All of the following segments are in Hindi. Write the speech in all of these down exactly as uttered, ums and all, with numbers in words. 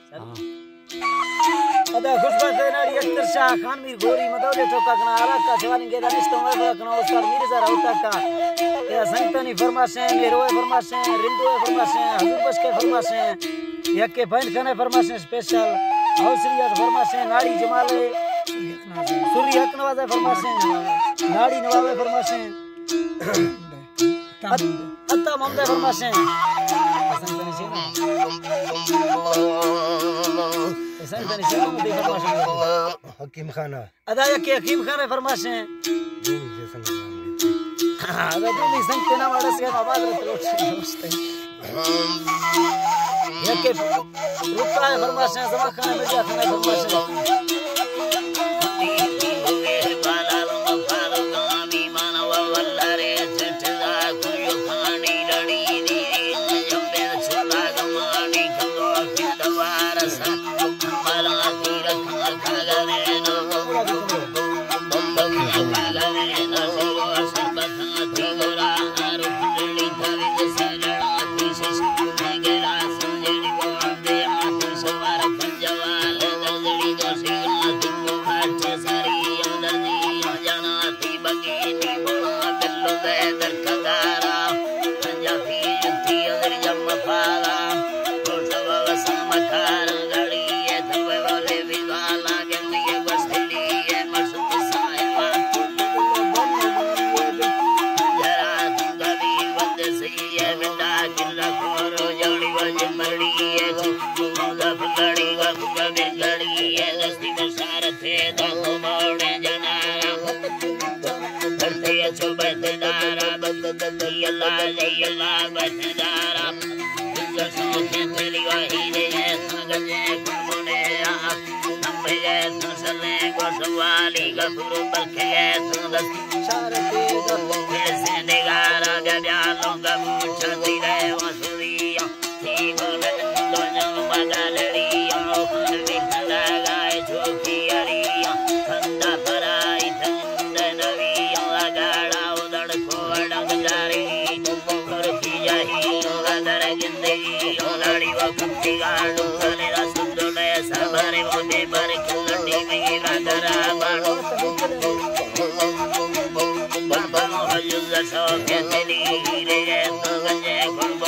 अदा खुशबत नाड़ी अख्तर शाह खान मीर गोरी मदौले ठोका कना आला का जवानी के दानिश तो मर कना उस्ताद मिर्जा राउता का या संतनी फरमाशे मेरोए फरमाशे रिंदोए फरमाशे हजूर बश के फरमाशे यके पैंट खाने फरमाशे स्पेशल हौसरिया फरमाशे नाड़ी जमाले सूर्य हक नवाज़े फरमाशे नाड़ी नवाज़े फरमाशे अत्ता ममदे फरमाशे संतनी से संतनी से ममदे फरमाशे हकीम खाना अदा यके हकीम खाने फरमाशे अदा दूनी संतना वाला से आवाज रखते यके रुका फरमाशे जमा खाने मिर्जा खाने फरमाशे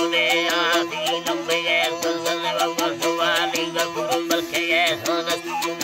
Yes,